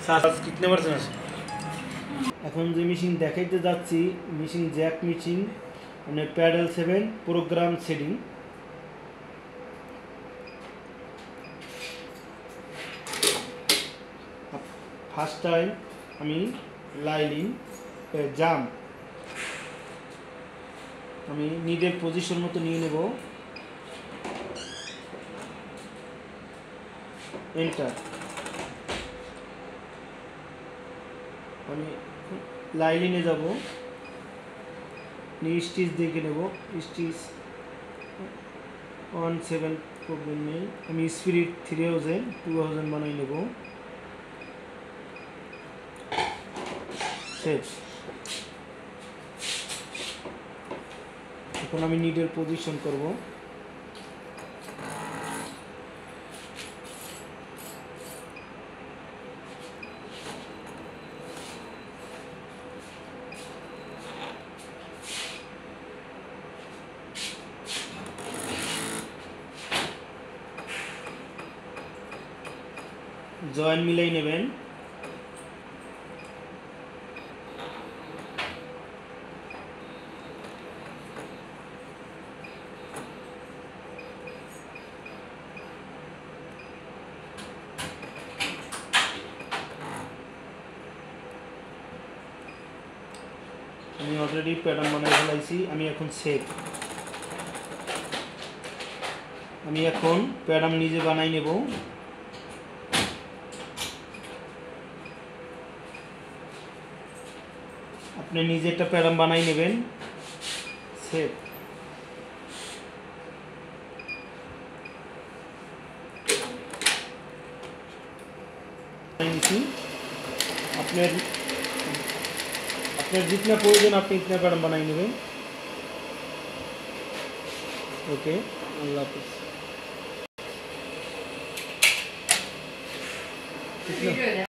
कितने परसेंट এখন যে মেশিন দেখাইতে যাচ্ছি মেশিন জ্যাক মেশিন মানে pedal 7 program setting first time আমি লাইলিং জাম আমি নিডের পজিশন মতো নিয়ে নেব এন্টার আমি লাইলিনে যাব নি স্টিচ দেখে নেব স্টিচ 17 প্রবলেম নেই আমি স্পিরিট 2000 বানাই নেব শেষ এখন আমি নিডের পজিশন করব জয়েন মিলাই নেবেন আমি অলরেডি প্যাটার্ন বানাই ফেলাইছি আমি এখন সেভ আমি এখন প্যাটার্ন নিজে বানাই নেব আপনি নিজে একটা প্যাটার্ন বানাই নেবেন সেভ আপনার আপনার जितना প্রয়োজন আপনি इतना প্যাটার্ন বানাই নেবেন ওকে আল্লাহ হাফেজ